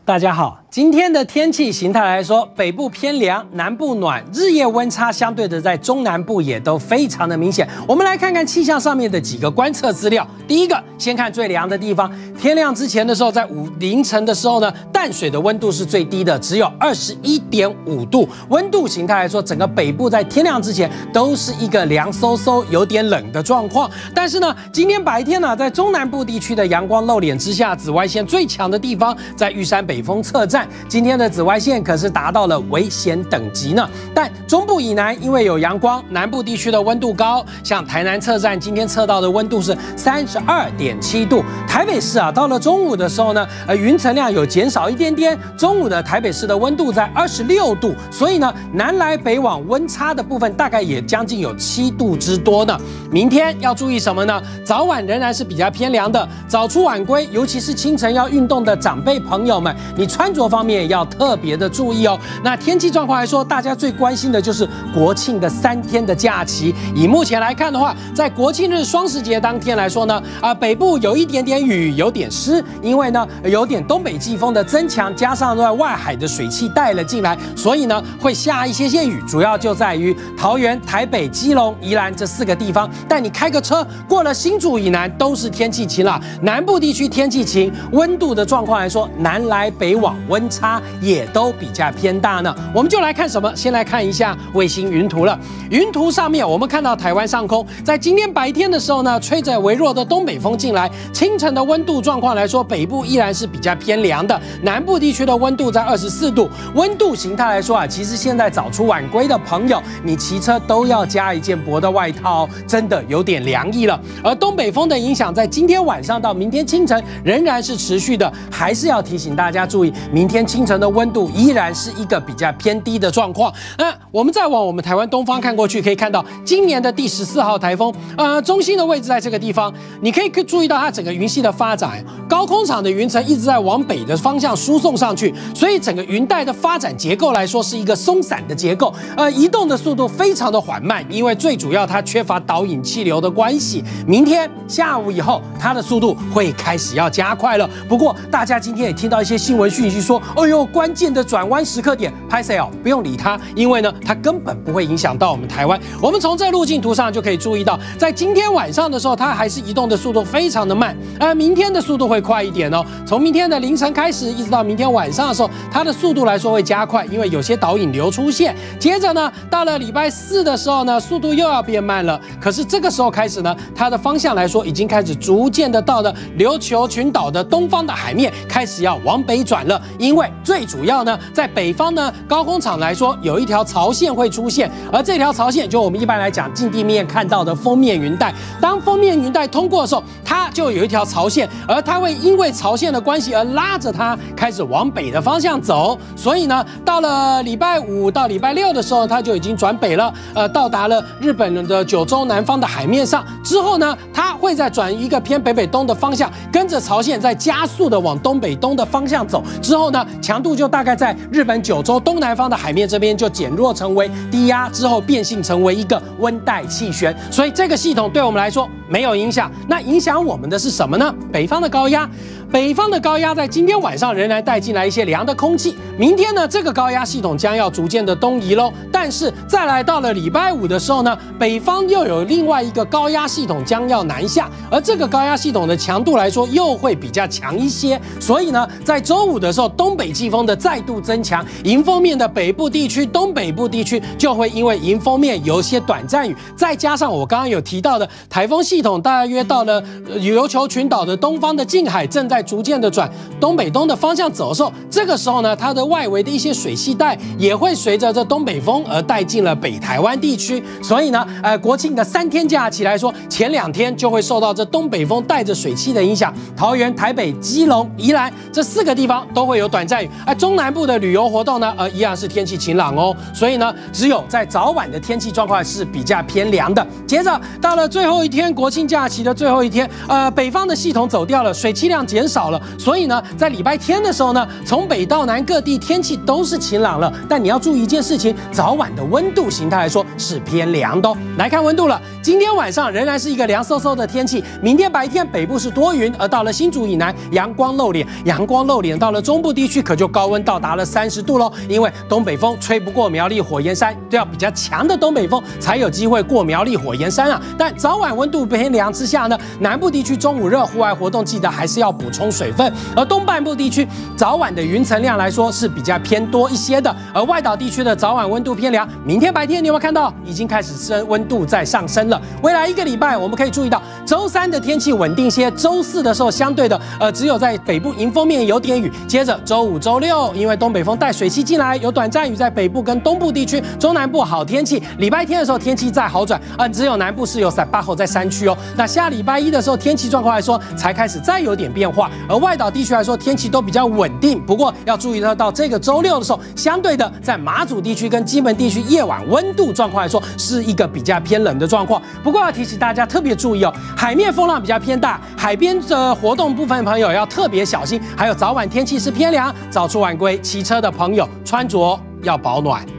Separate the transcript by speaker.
Speaker 1: 大家好，今天的天气形态来说，北部偏凉，南部暖，日夜温差相对的在中南部也都非常的明显。我们来看看气象上面的几个观测资料。第一个，先看最凉的地方，天亮之前的时候，在凌晨的时候呢，淡水的温度是最低的，只有21.5度。温度形态来说，整个北部在天亮之前都是一个凉飕飕、有点冷的状况。但是呢，今天白天呢，在中南部地区的阳光露脸之下，紫外线最强的地方在玉山北风侧站，今天的紫外线可是达到了危险等级呢。但中部以南因为有阳光，南部地区的温度高，像台南侧站今天测到的温度是32.7度。台北市啊，到了中午的时候呢，云层量有减少一点点，中午的台北市的温度在26度，所以呢，南来北往温差的部分大概也将近有7度之多呢。明天要注意什么呢？早晚仍然是比较偏凉的，早出晚归，尤其是清晨要运动的长辈朋友们，你穿着方面要特别的注意哦。那天气状况来说，大家最关心的就是国庆的3天的假期。以目前来看的话，在国庆日双十节当天来说呢，北部有一点点雨，有点湿，因为呢有点东北季风的增强，加上在外海的水汽带了进来，所以呢会下一些雨，主要就在于桃园、台北、基隆、宜兰这4个地方。但你开个车过了新竹以南都是天气晴朗，南部地区天气晴，温度的状况来说，南来北往温差也都比较偏大呢。我们就来看什么？先来看一下卫星云图了。云图上面我们看到台湾上空，在今天白天的时候呢，吹着微弱的东北风进来，清晨的温度状况来说，北部依然是比较偏凉的，南部地区的温度在24度。温度形态来说啊，其实现在早出晚归的朋友，你骑车都要加一件薄的外套，真的有点凉意了。而东北风的影响，在今天晚上到明天清晨仍然是持续的，还是要提醒大家注意，明天清晨的温度依然是一个比较偏低的状况。那我们再往我们台湾东方看过去，可以看到今年的第14号台风，中心的位置在这个地方，你可以注意到它整个云系的发展，高空场的云层一直在往北的方向输送上去，所以整个云带的发展结构来说是一个松散的结构，移动的速度非常的缓慢，因为最主要它缺乏导引气流的关系。明天下午以后，它的速度会开始要加快了。不过大家今天也听到一些新闻讯息说，哎呦，关键的转弯时刻点，拍谁哦，不用理它，因为呢，它根本不会影响到我们台湾。我们从这路径图上就可以注意到，在今天晚上的时候，它还是移动的速度非常的慢，明天的速度会快一点哦。从明天的凌晨开始，一直到明天晚上的时候，它的速度来说会加快，因为有些导引流出现。接着呢，到了礼拜4的时候呢，速度又要变慢了。可是这个时候开始呢，它的方向来说已经开始逐渐的到了琉球群岛的东方的海面，开始要往北转了。因为最主要呢，在北方呢高空场来说，有一条槽线会出现，而这条槽线就我们一般来讲近地面看到的锋面云带。当锋面云带通过的时候，它就有一条槽线，而它会因为槽线的关系而拉着它开始往北的方向走。所以呢，到了礼拜5到礼拜6的时候，它就已经转北了，到达了日本的九州南方的海面上。之后呢，它会再转一个偏北北东的方向，跟着槽线再加速的往东北东的方向走。之后呢，强度就大概在日本九州东南方的海面这边就减弱成为低压，之后变性成为一个温带气旋。所以这个系统对我们来说没有影响。那影响我们的是什么呢？北方的高压。北方的高压在今天晚上仍然带进来一些凉的空气，明天呢，这个高压系统将要逐渐的东移喽。但是再来到了礼拜5的时候呢，北方又有另外一个高压系统将要南下，而这个高压系统的强度来说又会比较强一些。所以呢，在周5的时候，东北季风的再度增强，迎风面的北部地区、东北部地区就会因为迎风面有些短暂雨，再加上我刚刚有提到的台风系统大约到了琉球群岛的东方的近海，正在逐渐的转东北东的方向走的时候，这个时候呢，它的外围的一些水系带也会随着这东北风而带进了北台湾地区。所以呢，国庆的3天假期来说，前2天就会受到这东北风带着水汽的影响，桃园、台北、基隆、宜兰这4个地方都会有短暂雨。中南部的旅游活动呢，一样是天气晴朗哦。所以呢，只有在早晚的天气状况是比较偏凉的。接着到了最后一天国国庆假期的最后一天，北方的系统走掉了，水汽量减少了，所以呢，在礼拜天的时候呢，从北到南各地天气都是晴朗了。但你要注意一件事情，早晚的温度形态来说是偏凉的哦。来看温度了，今天晚上仍然是一个凉飕飕的天气，明天白天北部是多云，而到了新竹以南阳光露脸，阳光露脸到了中部地区可就高温到达了30度喽，因为东北风吹不过苗栗火焰山，都要比较强的东北风才有机会过苗栗火焰山啊。但早晚温度偏凉之下呢，南部地区中午热，户外活动记得还是要补充水分。而东半部地区早晚的云层量来说是比较偏多一些的，而外岛地区的早晚温度偏凉。明天白天你有没有看到已经开始温度在上升了？未来一个礼拜我们可以注意到，周三的天气稳定些，周四的时候相对的只有在北部迎风面有点雨，接着周五、周六因为东北风带水汽进来，有短暂雨在北部跟东部地区，中南部好天气。礼拜天的时候天气再好转，只有南部是有8号在山区哦。那下礼拜一的时候天气状况来说才开始再有点变化，而外岛地区来说天气都比较稳定。不过要注意到这个周六的时候，相对的在马祖地区跟金门地区夜晚温度状况来说是一个比较偏冷的状况。不过要提醒大家特别注意哦，海面风浪比较偏大，海边的活动部分的朋友要特别小心。还有早晚天气是偏凉，早出晚归，骑车的朋友穿着要保暖。